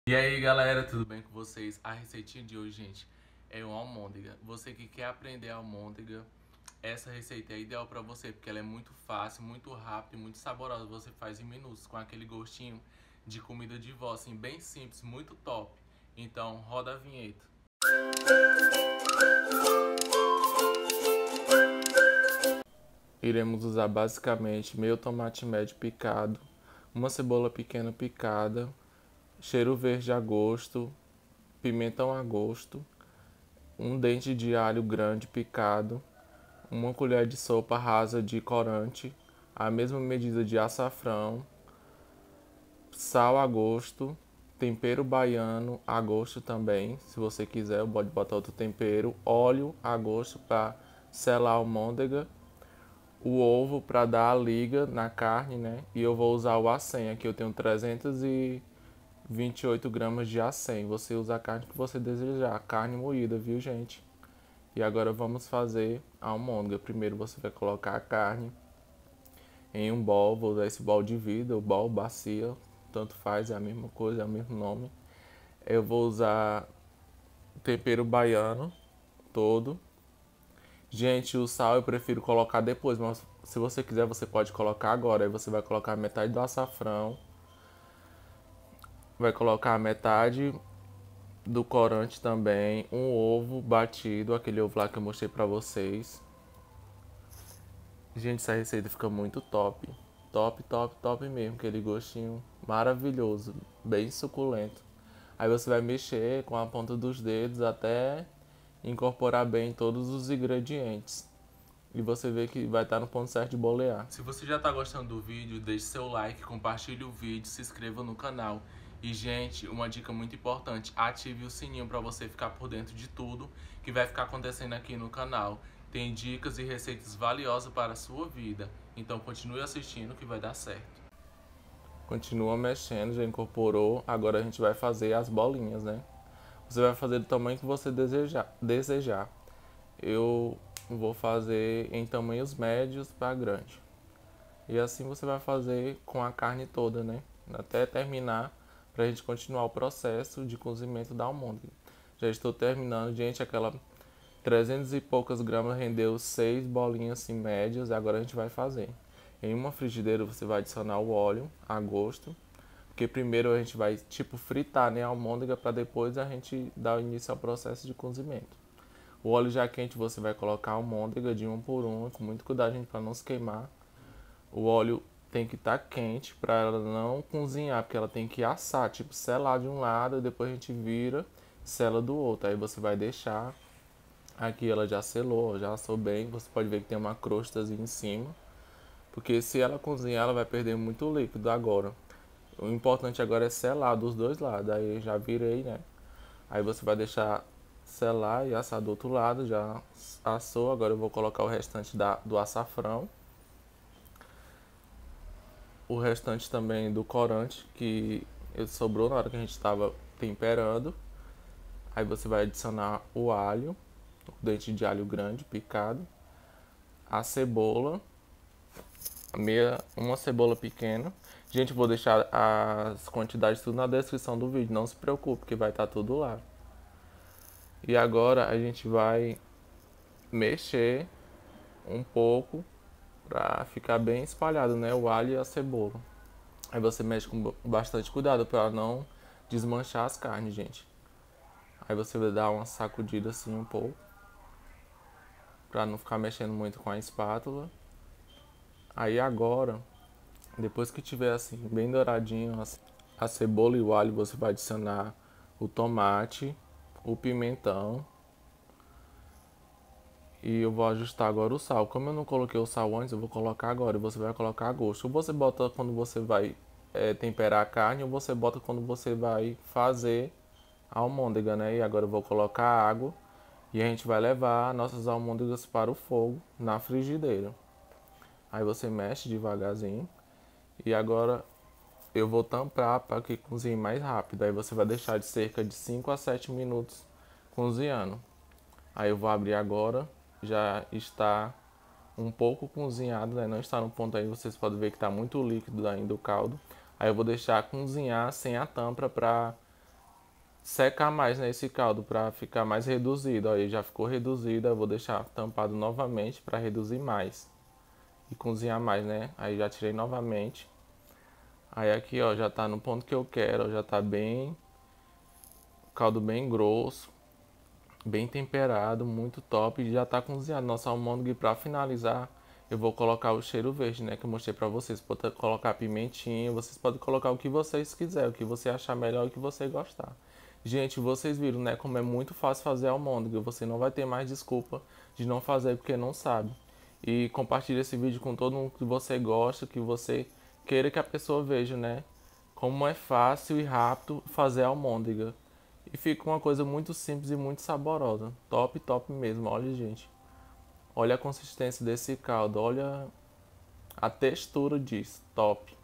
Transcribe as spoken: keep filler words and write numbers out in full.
E aí galera, tudo bem com vocês? A receitinha de hoje, gente, é uma almôndega. Você que quer aprender a almôndega, essa receita é ideal pra você, porque ela é muito fácil, muito rápida e muito saborosa. Você faz em minutos, com aquele gostinho de comida de vó, assim, bem simples, muito top. Então, roda a vinheta. Iremos usar basicamente meio tomate médio picado, uma cebola pequena picada, cheiro verde a gosto, pimentão a gosto, um dente de alho grande picado, uma colher de sopa rasa de corante, a mesma medida de açafrão, sal a gosto, tempero baiano a gosto também, se você quiser pode botar outro tempero, óleo a gosto para selar a almôndega, o ovo para dar a liga na carne, né? E eu vou usar o acém, aqui eu tenho trezentos e vinte e oito gramas de acém, você usa a carne que você desejar, carne moída, viu gente? E agora vamos fazer a almôndega. Primeiro você vai colocar a carne em um bowl, vou usar esse bowl de vidro, o bowl, bacia, tanto faz, é a mesma coisa, é o mesmo nome. Eu vou usar tempero baiano todo. Gente, o sal eu prefiro colocar depois, mas se você quiser você pode colocar agora. Aí você vai colocar metade do açafrão, vai colocar metade do corante também, um ovo batido, aquele ovo lá que eu mostrei pra vocês. Gente, essa receita fica muito top. Top, top, top mesmo. Aquele gostinho maravilhoso, bem suculento. Aí você vai mexer com a ponta dos dedos até incorporar bem todos os ingredientes. E você vê que vai estar no ponto certo de bolear. Se você já está gostando do vídeo, deixe seu like, compartilhe o vídeo, se inscreva no canal. E gente, uma dica muito importante, ative o sininho para você ficar por dentro de tudo que vai ficar acontecendo aqui no canal. Tem dicas e receitas valiosas para a sua vida, então continue assistindo que vai dar certo. Continua mexendo, já incorporou, agora a gente vai fazer as bolinhas, né? Você vai fazer do tamanho que você desejar. desejar. Eu vou fazer em tamanhos médios para grande. E assim você vai fazer com a carne toda, né? Até terminar, para a gente continuar o processo de cozimento da almôndega. Já estou terminando, gente, aquela trezentos e poucas gramas rendeu seis bolinhas assim médias, e agora a gente vai fazer. Em uma frigideira você vai adicionar o óleo a gosto, porque primeiro a gente vai tipo fritar, né, a almôndega para depois a gente dar início ao processo de cozimento. O óleo já quente você vai colocar a almôndega de um por um, com muito cuidado, gente, para não se queimar. O óleo tem que estar tá quente para ela não cozinhar, porque ela tem que assar, tipo selar de um lado e depois a gente vira, sela do outro. Aí você vai deixar, aqui ela já selou, já assou bem, você pode ver que tem uma crostazinha em cima, porque se ela cozinhar ela vai perder muito líquido agora. O importante agora é selar dos dois lados, aí eu já virei, né? Aí você vai deixar selar e assar do outro lado, já assou, agora eu vou colocar o restante da, do açafrão. O restante também do corante que sobrou na hora que a gente estava temperando. Aí você vai adicionar o alho, o dente de alho grande picado, a cebola, meia, uma cebola pequena. Gente, vou deixar as quantidades tudo na descrição do vídeo, não se preocupe que vai estar tudo lá. E agora a gente vai mexer um pouco para ficar bem espalhado, né, o alho e a cebola. Aí você mexe com bastante cuidado para não desmanchar as carnes, gente. Aí você vai dar uma sacudida assim um pouco, para não ficar mexendo muito com a espátula. Aí agora, depois que tiver assim bem douradinho a cebola e o alho, você vai adicionar o tomate, o pimentão. E eu vou ajustar agora o sal. Como eu não coloquei o sal antes, eu vou colocar agora. E você vai colocar a gosto. Ou você bota quando você vai é, temperar a carne, ou você bota quando você vai fazer a almôndega, né? E agora eu vou colocar água. E a gente vai levar nossas almôndegas para o fogo na frigideira. Aí você mexe devagarzinho. E agora eu vou tampar para que cozinhe mais rápido. Aí você vai deixar de cerca de cinco a sete minutos cozinhando. Aí eu vou abrir agora, já está um pouco cozinhado, né? Não está no ponto aí, vocês podem ver que está muito líquido ainda o caldo. Aí eu vou deixar cozinhar sem a tampa para secar mais, né, esse caldo para ficar mais reduzido. Ó, ele já ficou reduzido, eu vou deixar tampado novamente para reduzir mais e cozinhar mais, né? Aí já tirei novamente. Aí aqui, ó, já tá no ponto que eu quero, ó, já tá bem, caldo bem grosso, bem temperado, muito top, e já tá cozinhado nossa almôndega. E para finalizar, eu vou colocar o cheiro verde, né, que eu mostrei para vocês. Pode colocar pimentinha, vocês podem colocar o que vocês quiserem, o que você achar melhor, o que você gostar. Gente, vocês viram, né, como é muito fácil fazer almôndega. Você não vai ter mais desculpa de não fazer porque não sabe. E compartilhe esse vídeo com todo mundo que você gosta, que você queira que a pessoa veja, né, como é fácil e rápido fazer almôndega. E fica uma coisa muito simples e muito saborosa. Top, top mesmo. Olha, gente. Olha a consistência desse caldo. Olha a textura disso. Top.